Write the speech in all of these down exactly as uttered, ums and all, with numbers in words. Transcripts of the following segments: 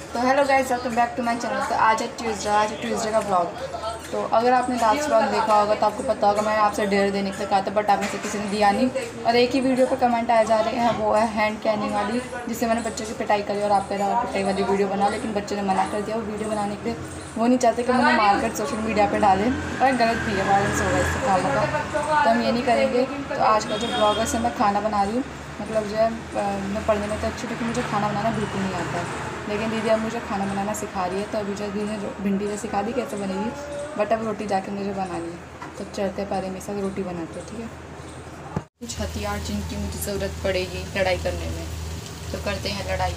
तो hello guys, welcome back to my channel. तो आज है ट्यूसडे, आज है ट्यूसडे का ब्लॉग। तो अगर आपने लास्ट ब्लॉग देखा होगा तो आपको पता होगा मैंने आपसे डेयर देने के लिए कहा था, बट आपने से किसी ने दिया नहीं। और एक ही वीडियो पर कमेंट आए जा रहे हैं, वो है हैंड कैनिंग वाली, जिससे मैंने बच्चों की पिटाई करी और आप कह रहे पिटाई वाली वीडियो बना, लेकिन बच्चे ने मना कर दिया वो वीडियो बनाने के लिए। वो नहीं चाहते कि मैंने मारकर सोशल मीडिया पर डालें, और गलत भी है, वायलेंस होगा इससे कामों का, तो हम ये नहीं करेंगे। तो आज का जो ब्लॉग है उससे मैं खाना बना रही हूँ। मतलब जो है मैं पढ़ने में तो अच्छी, लेकिन मुझे खाना बनाना बिल्कुल नहीं आता है। लेकिन दीदी अब मुझे खाना बनाना सिखा रही है, तो अभी जो दीदी ने भिंडी से सिखा दी कैसे बनेगी, बट अब रोटी जाके मुझे बनानी है। तो चलते पहले मेरे साथ रोटी बनाते हैं, ठीक है। कुछ हथियार जिनकी मुझे ज़रूरत पड़ेगी लड़ाई करने में, तो करते हैं लड़ाई।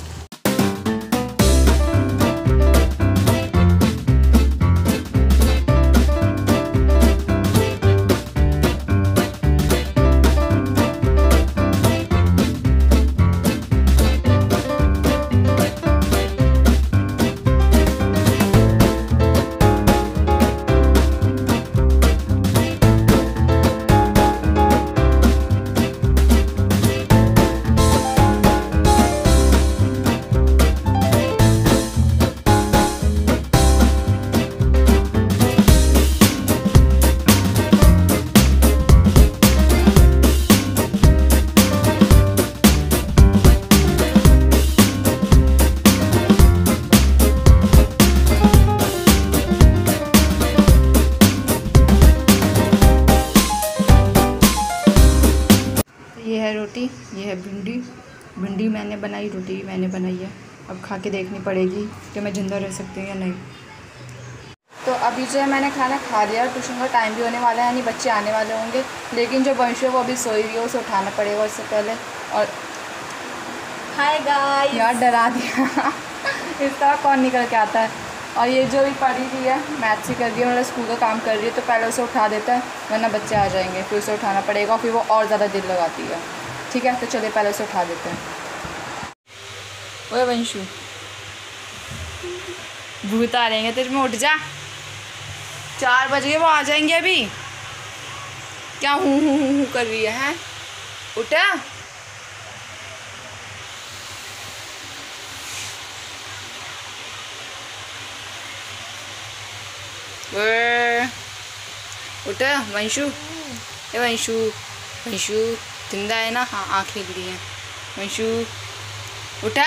ये है रोटी, ये है भिंडी। भिंडी मैंने बनाई, रोटी भी मैंने बनाई है। अब खा के देखनी पड़ेगी कि मैं जिंदा रह सकती हूँ या नहीं। तो अभी जो है मैंने खाना खा लिया, ट्यूशन का टाइम भी होने वाला है, यानी बच्चे आने वाले होंगे। लेकिन जो वंश है वो अभी सोई हुई है, उसे उठाना पड़ेगा उससे पहले। और हाय गाइस, यार डरा दिया इस तरह कौन निकल के आता है। और ये जो भी पढ़ी रही है, मैथ्स ही कर रही है, मतलब स्कूल का काम कर रही है, तो पहले उसे उठा देता है, वरना बच्चे आ जाएंगे, फिर उसे उठाना पड़ेगा, फिर वो और ज़्यादा दिल लगाती है। ठीक है, तो चलिए पहले उसे उठा देते हैं। ओए वंशु, भूत आ रहेंगे तेरे में, उठ जा। चार बज गए, वो आ जाएंगे अभी। क्या हूँ हूँ हूँ हूँ कर रही है, हैं? उठा। उठा वंशु, ए वंशु, वंशु जिंदा है ना? हाँ, आँख हिल रही है। वंशु उठा।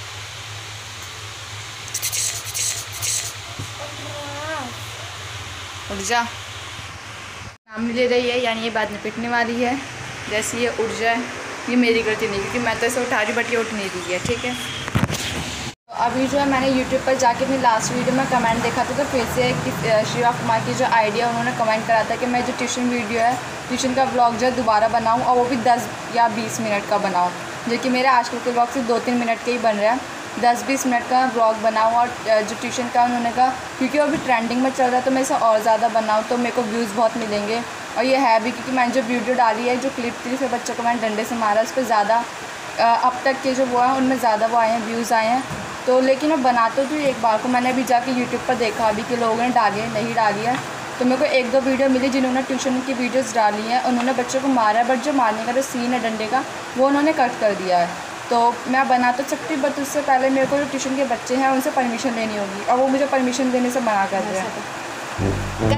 उठ जा। नाम ले रही है, यानी ये बाद में पिटने वाली है। जैसे ये उठ जाए, ये मेरी गलती नहीं, क्योंकि मैं तो इसे उठा रही, बट ये उठ नहीं रही है। ठीक है, अभी जो है मैंने यूट्यूब पर जाके अपनी लास्ट वीडियो में कमेंट देखा था, तो फिर से कि शिवा कुमार की जो आइडिया उन्होंने कमेंट करा था कि मैं जो ट्यूशन वीडियो है, ट्यूशन का ब्लॉग जो है दोबारा बनाऊं, और वो भी दस या बीस मिनट का बनाऊं, जो कि मेरे आजकल के ब्लॉग सिर्फ दो तीन मिनट के ही बन रहा है। दस बीस मिनट का ब्लॉग बनाऊँ, और जो ट्यूशन का उन्होंने कहा क्योंकि वो अभी ट्रेंडिंग में चल रहा है, तो मैं इसे और ज़्यादा बनाऊँ तो मेरे को व्यूज़ बहुत मिलेंगे। और ये है भी क्योंकि मैंने जो वीडियो डाली है, जो क्लिप थी, फिर बच्चों को मैंने डंडे से मारा, उस पर ज़्यादा अब तक के जो वो है उनमें ज़्यादा वो आए हैं, व्यूज़ आए हैं। तो लेकिन मैं बनाते तो एक बार को मैंने अभी जाके यूट्यूब पर देखा अभी कि लोगों ने डाली है, नहीं डाली है। तो मेरे को एक दो वीडियो मिली जिन्होंने ट्यूशन की वीडियोस डाली हैं, उन्होंने बच्चों को मारा है, बट जो मारने का जो सीन है डंडे का, वो उन्होंने कट कर दिया है। तो मैं बना तो सकती, बट उससे पहले मेरे को जो ट्यूशन के बच्चे हैं उनसे परमिशन लेनी होगी, और वो मुझे परमिशन देने से मना कर रहे हैं।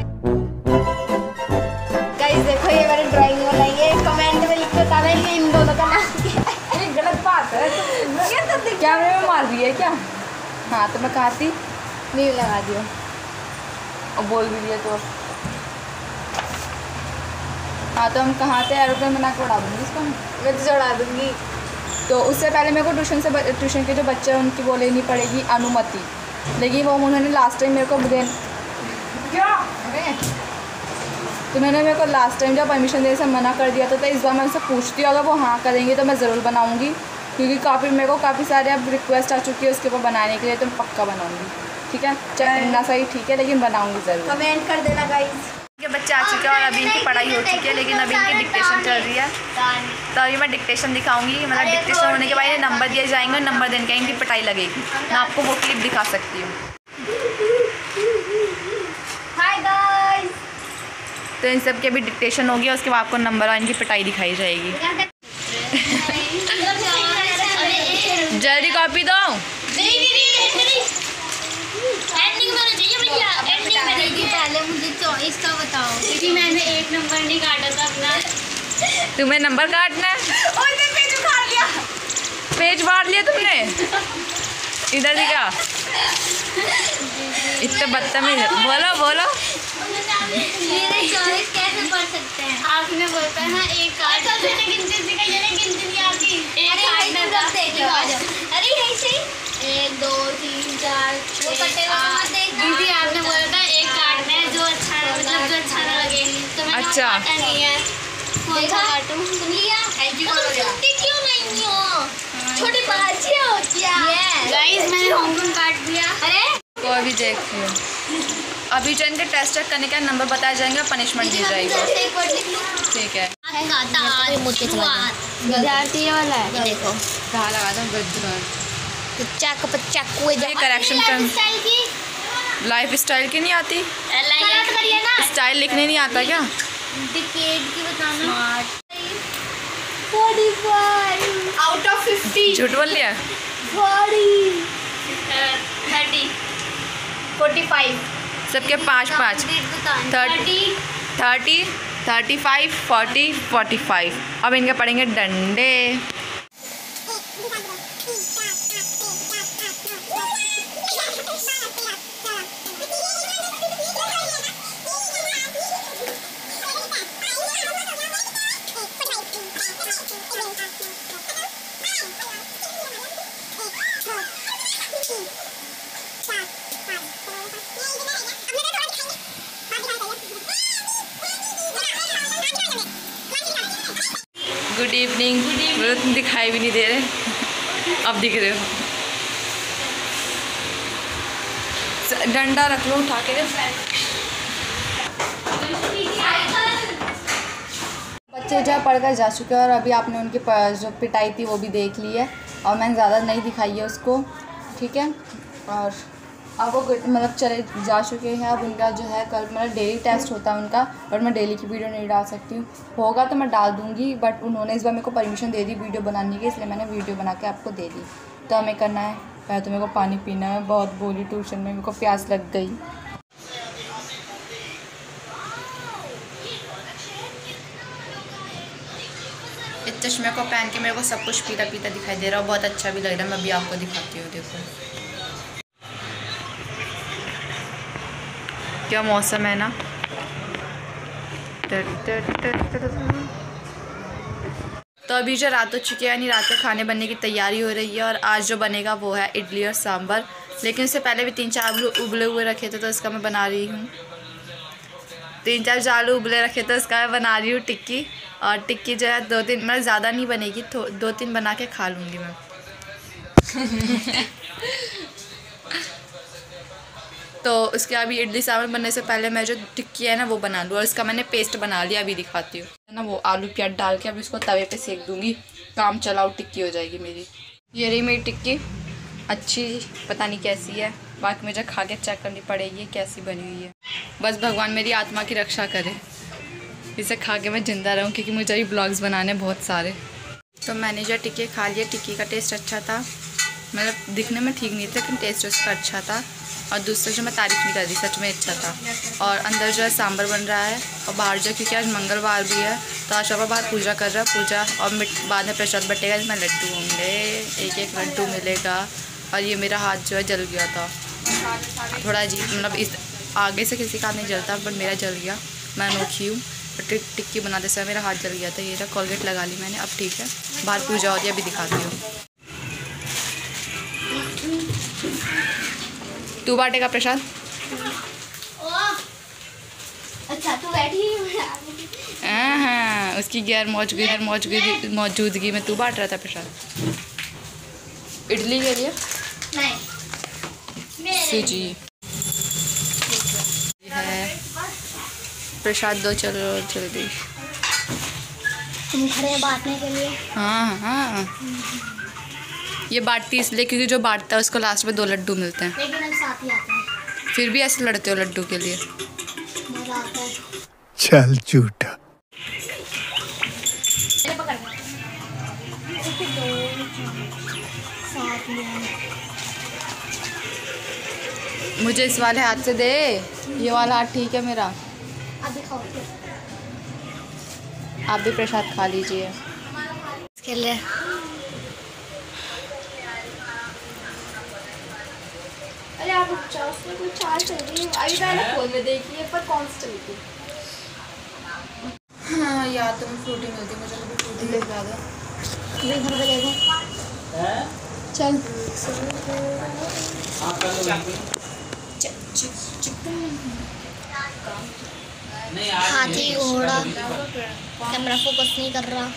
गाइस देखो ये मैंने ड्राइंग बनाई है, कमेंट में लिख के बताना इन दोनों का नाम क्या है। ये गलत बात है, तो कैमरे में मार रही है क्या? हाँ, तो मैं कहती नहीं लगा दियो, और बोल भी दिया तो। हाँ, तो हम कहाँ थे? एरोप्लेन बना के उड़ा दूँगी इसको, मैं तो चढ़ा दूँगी। तो उससे पहले मेरे को ट्यूशन से ट्यूशन के जो बच्चे हैं उनकी वो लेनी पड़ेगी अनुमति, लेकिन वो उन्होंने लास्ट टाइम मेरे को देन क्या तो मैंने मेरे को लास्ट टाइम जब परमिशन देने से मना कर दिया था, तो इस बार मैं उनसे पूछती हूँ, अगर वो हाँ करेंगे तो मैं ज़रूर बनाऊँगी, क्योंकि काफ़ी मेरे को काफ़ी सारे अब रिक्वेस्ट आ चुकी है उसके ऊपर बनाने के लिए, तो मैं पक्का बनाऊँगी। ठीक है, चाहे ना सही, ठीक है, लेकिन बनाऊँगी ज़रूर। कमेंट कर देना गाइस। के बच्चे आ चुके हैं और अभी इनकी पढ़ाई हो चुकी है, लेकिन अभी इनकी डिक्टेशन चल रही है। तो अभी मैं डिक्टेशन दिखाऊंगी, मतलब डिक्टेशन होने के बाद ये नंबर दिए जाएंगे, नंबर देने के इनकी पिटाई लगेगी। मैं आपको वो क्लिप दिखा सकती हूँ। हाय गाइस, तो इन सब की अभी डिक्टेशन होगी, उसके बाद आपको नंबर और इनकी पिटाई दिखाई जाएगी। जल्दी कॉपी दो। इसका बताओ, क्योंकि मैंने एक नंबर नहीं काटा था अपना। तुम्हें नंबर काटना है? उसने पेज उखाड़ लिया। पेज फाड़ लिया तुमने? इधर दिखा। इतना बदतमीज। बोलो बोलो। मेरे चॉइस कैसे पढ़ सकते हैं? आपने बोलता है ना एक कार्ड। मैंने गिनती सिखाई है ना, गिनती नहीं आती। एक कार्ड ना था। अरे ऐसे ही एक दो तीन चार वो कटे हुए दीदी आपने बोला था एक कार्ड में जो अच्छा मतलब जो अच्छा ना लगे तो मैंने अच्छा काटा नहीं है। कौन सा काटूं? सुन लिया? छुट्टी क्यों नहीं हो? छोटी बाजियां होती है। गाइस मैंने होमवर्क काट दिया। अरे तो अभी देखिए, अभी जो इनके टेस्ट चेक करने का नंबर बताया जाएंगे, पनिशमेंट दी जाएगी। ठीक है। विद्यार्थी वाला है, देखो कहाँ लगा था? बच्चा का बच्चा कोई करेक्शन कर। लाइफ स्टाइल की नहीं आती? स्टाइल लिखने नहीं आता क्या? डिकेड की बताना। पैंतालीस आउट ऑफ फिफ्टी। झूठ बोल लिया। चालीस तीस पैंतालीस सबके पाँच पाँच। Thirty thirty thirty five forty forty five. अब इनके पड़ेंगे डंडे। Good evening. मुझे तुम दिखाई भी नहीं दे रहे, अब दिख रहे हो। डंडा रख लो उठा के। बच्चे जो पढ़कर जा चुके हैं और अभी आपने उनकी जो पिटाई थी वो भी देख ली है और मैंने ज़्यादा नहीं दिखाई है उसको, ठीक है। और अब वो मतलब चले जा चुके हैं। अब उनका जो है कल मतलब डेली टेस्ट होता है उनका, बट मैं डेली की वीडियो नहीं डाल सकती हूँ। होगा तो मैं डाल दूँगी, बट उन्होंने इस बार मेरे को परमिशन दे दी वीडियो बनाने की, इसलिए मैंने वीडियो बना के आपको दे दी। तो हमें करना है, पहले तो मेरे को पानी पीना है। बहुत बोली ट्यूशन में, मेरे को प्यास लग गई। इस चश्मे को पहन के मेरे को सब कुछ पीता पीता दिखाई दे रहा है, बहुत अच्छा भी लग रहा है। मैं अभी आपको दिखाती हूँ, देखो क्या मौसम है ना। तो अभी जो रात हो चुकी है, यानी रात के खाने बनने की तैयारी हो रही है और आज जो बनेगा वो है इडली और सांभर। लेकिन उससे पहले भी तीन चार आलू उबले हुए रखे थे तो इसका मैं बना रही हूँ। तीन चार आलू उबले रखे तो इसका मैं बना रही हूँ टिक्की। और टिक्की जो है दो तीन मतलब ज़्यादा नहीं बनेगी, तो दो तीन बना के खा लूँगी मैं। तो उसके अभी इडली सांभर बनने से पहले मैं जो टिक्की है ना वो बना लूँ और इसका मैंने पेस्ट बना लिया, अभी दिखाती हूँ है ना। वो आलू प्याज डाल के अभी इसको तवे पे सेक दूँगी, काम चलाओ टिक्की हो जाएगी मेरी। ये रही मेरी टिक्की, अच्छी पता नहीं कैसी है, बाकी मुझे खा के चेक करनी पड़ेगी कैसी बनी हुई है। बस भगवान मेरी आत्मा की रक्षा करे, इसे खा के मैं ज़िंदा रहूँ, क्योंकि मुझे अभी ब्लॉग्स बनाने बहुत सारे। तो मैंने जो टिक्की खा लिया, टिक्की का टेस्ट अच्छा था, मतलब दिखने में ठीक नहीं था लेकिन टेस्ट उसका अच्छा था। और दूसरा जो मैं तारीफ़ नहीं कर रही, सच में अच्छा था। और अंदर जो है सांभर बन रहा है और बाहर जो, क्योंकि आज मंगलवार भी है तो आज पापा बाहर पूजा कर रहा है, पूजा और बाद में प्रसाद बटेगा जिसमें लड्डू होंगे, एक एक लड्डू मिलेगा। और ये मेरा हाथ जो है जल गया था थोड़ा अजीब, मतलब इस आगे से किसी का हाथ नहीं जलता बट मेरा जल गया। मैं अनोखी हूँ, टिक टिक्की बनाते समय मेरा हाथ जल गया था। ये कोलगेट लगा ली मैंने, अब ठीक है। बाहर पूजा हो रही है, अभी दिखाती हूँ। तू बांटेगा प्रसाद? अच्छा तू बैठी। हाँ हाँ, उसकी गैर मौजूदगी गैर मौजूदगी मौजूदगी में तू बांट रहा था प्रसाद। इडली के लिए नहीं सूजी है, प्रसाद दो, चलो जल्दी। तुम खड़े बांटने के लिए? हाँ हाँ, ये बांटती इसलिए क्योंकि जो बांटता है उसको लास्ट में दो लड्डू मिलते हैं। लेकिन अब साथ ही आता है। फिर भी ऐसे लड़ते हो लड्डू के लिए? मजा आता है। चल झूठा। मुझे इस वाले हाथ से दे, ये वाला हाथ ठीक है मेरा। अभी खाओ। आप भी प्रसाद खा लीजिए। खेल रहे अरे आप चार उसमें कोई चार चल रही है अभी मैंने फोन में देखी है पर कौन सी चली थी। हाँ यार तुम्हें फ्रूटी मिलती मुझे तो फ्रूटी ले ज़्यादा घर पे देखो। चल हाथी घोड़ा कैमरा फोकस नहीं कर रहा।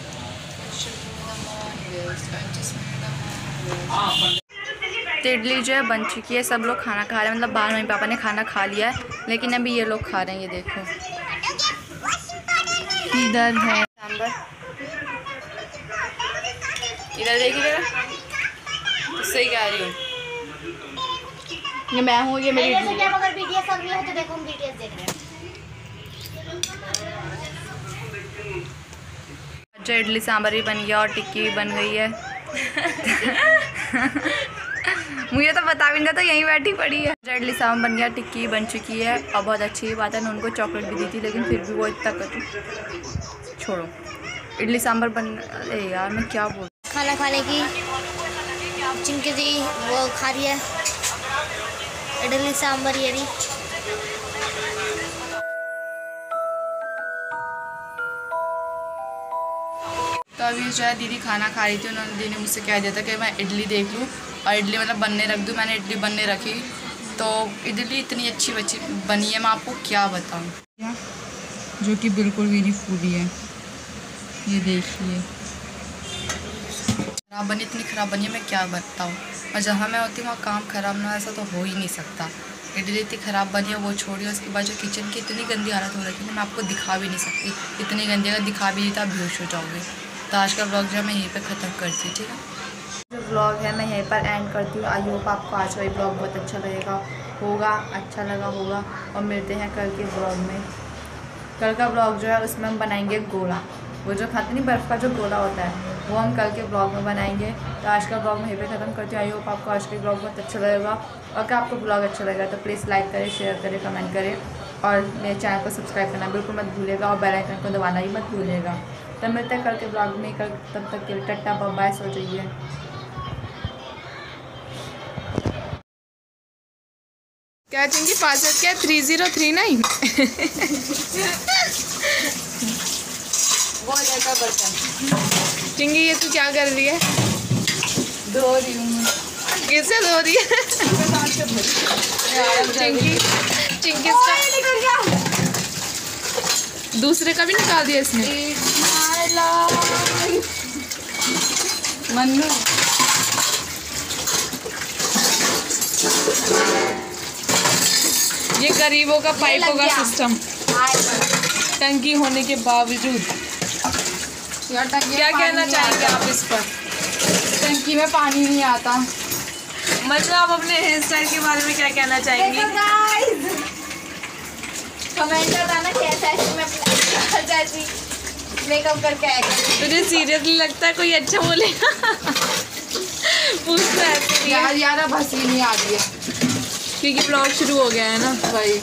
तो इडली जो है बन चुकी है, सब लोग खाना खा रहे हैं, मतलब बाहर मम्मी पापा ने खाना खा लिया है लेकिन अभी ये लोग खा रहे हैं। ये देखो इधर है सांभर, इधर देखिए जरा, उससे ही कह रही हूँ ये मैं हूँ, ये मेरी इडली है। अगर बीटीएस और नहीं हो तो देखो हम बीटीएस देख रहे हैं। जो इडली सांभर भी बन गया और टिक्की भी बन गई है। मुझे तो बता भी नहीं था, तो यहीं बैठी पड़ी है। जो इडली सांभर बन गया, टिक्की भी बन चुकी है और बहुत अच्छी बात है। मैं उनको चॉकलेट भी दी थी लेकिन फिर भी वो इतना कर छोड़ो। इडली सांभर बन, अरे यार मैं क्या बोल, खाना खाने की चिंकी दी वो खा रही है इडली सांभर। ये रही तो अभी जो है दीदी खाना खा रही थी, उन्होंने दीदी ने मुझसे कह दिया था कि मैं इडली देख लूँ और इडली मतलब बनने रख दूँ। मैंने इडली बनने रखी तो इडली इतनी अच्छी बच्ची बनी है, मैं आपको क्या बताऊँ, जो कि बिल्कुल भी नहीं फूली है। ये देखिए ख़राब बनी, इतनी ख़राब बनी है, मैं क्या बताऊँ। और जहाँ मैं होती हूँ वहाँ काम ख़राब ना, ऐसा तो हो ही नहीं सकता। इडली इतनी ख़राब बनी है, वो छोड़िए। उसके बाद जो किचन की इतनी गंदी हालत हो रही है, मैं आपको दिखा भी नहीं सकती इतनी गंदी। अगर दिखा भी दी तो आप बेहोश हो जाओगे। तो आज का ब्लॉग जो है मैं यहीं पे ख़त्म करती हूँ, ठीक है। जो ब्लॉग है मैं यहीं पर एंड करती हूँ। आई होप आपको आज का ये ब्लॉग बहुत अच्छा लगेगा होगा अच्छा लगा होगा। और मिलते हैं कल के ब्लॉग में। कल का ब्लॉग जो है उसमें हम बनाएंगे गोला, वो जो खाते नहीं बर्फ़ का जो गोला होता है, वो हम कल के ब्लॉग में बनाएंगे। तो आज का ब्लॉग मैं यहीं पे ख़त्म करती हूँ। आई होप आपको आज का ब्लॉग बहुत अच्छा लगेगा। और अगर आपको ब्लॉग अच्छा लगेगा तो प्लीज़ लाइक करें, शेयर करें, कमेंट करें और मेरे चैनल को सब्सक्राइब करना बिल्कुल मत भूलिएगा और बेल आइकन को दबाना भी मत भूलिएगा। तब मिलते हैं कल के ब्लॉग में। कल तब तक के लिए टट्टा बाय, सो जाइए। क्या चिंकी पासवर्ड क्या थ्री ज़ीरो थ्री नाइन वो जैसा बर्तन। चिंकी ये तू क्या कर रही है? धो रही हूँ। किससे धो रही है? चिंकी चिंकी इसका दूसरे का भी निकाल दिया इसने। मन्नू ये गरीबों का पाइपों का सिस्टम, टंकी होने के बावजूद। क्या कहना चाहेंगे आप इस पर? टंकी में पानी नहीं आता। मतलब आप अपने हेयर स्टाइल के बारे में क्या कहना चाहेंगी? कमेंट बताना कैसा है मैं जैसी मेकअप करके आएगा। तुझे सीरियसली लगता है कोई अच्छा बोलेगा? पूछना है यार। यार अब हंसी नहीं आ रही है क्योंकि ब्लॉग शुरू हो गया है ना भाई।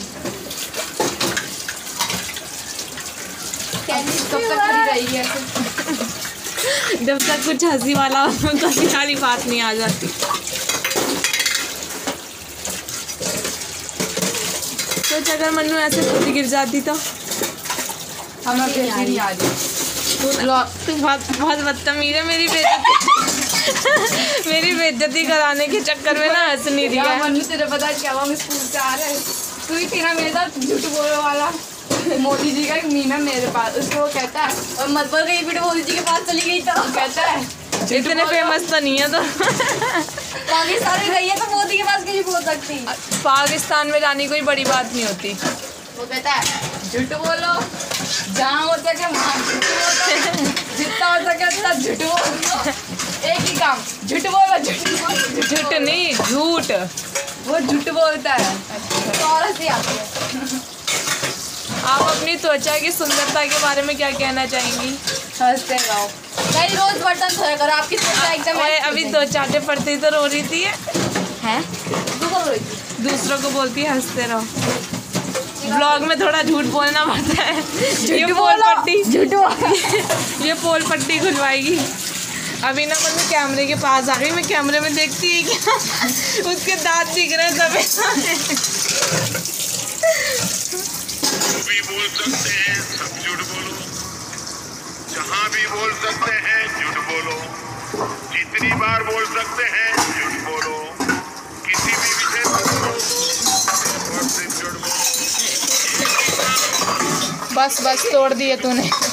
कब तक खड़ी रही है? जब तक कुछ हंसी वाला कभी सारी बात नहीं आ जाती। सोच अगर मन्नू ऐसे खुद गिर जाती तो हमें नहीं आ रही। तू बहुत बहुत बदतमीज है। मेरी बेइज्जती मेरी बेइज्जती कराने के चक्कर में ना हंस नहीं रही है। मन्नू तेरे पता क्या हुआ? हम स्कूल से आ रहे, तू ही थी ना मेरे साथ झूठ बोलने वाला। मोदी जी का एक मीम है मेरे पास, उसको वो कहता है और मत बोल गई बेटा मोदी जी के पास चली गई तो कहता है इतने फेमस तो नहीं है तो पाकिस्तान में गई है तो मोदी के पास कहीं बोल सकती। पाकिस्तान में जाने कोई बड़ी बात नहीं होती। वो कहता है झूठ बोलो, जहाँ हो सके वहाँ झूठ बोलो, जितना हो सके उतना झूठ बोलो। एक ही काम, झूठ बोलो। झूठ झूठ नहीं झूठ, वो झूठ बोलता है और हंसी आती है। आप अपनी त्वचा की सुंदरता के बारे में क्या कहना चाहेंगी? हंसते रहो। नहीं रोज बर्तन धोया करो, आपकी त्वचा एकदम। अभी दो चाटे पड़ते ही तो रो रही थी। हैं? दूसरों को बोलती है हंसते रहो। ब्लॉग में थोड़ा झूठ बोलना पड़ता है। ये पोल पट्टी झूठ ये पोल पट्टी खुलवाएगी। अभी ना मैं कैमरे के पास आ गई, मैं कैमरे में देखती है क्या उसके दांत दिख रहे हैं सफेद। भी बोल सकते हैं, सब झूठ बोलो, जहाँ भी बोल सकते हैं झूठ बोलो, जितनी बार बोल सकते हैं झूठ बोलो, किसी भी विषय पर बोलो, झूठ बोलो। बस बस तोड़ दिए तूने।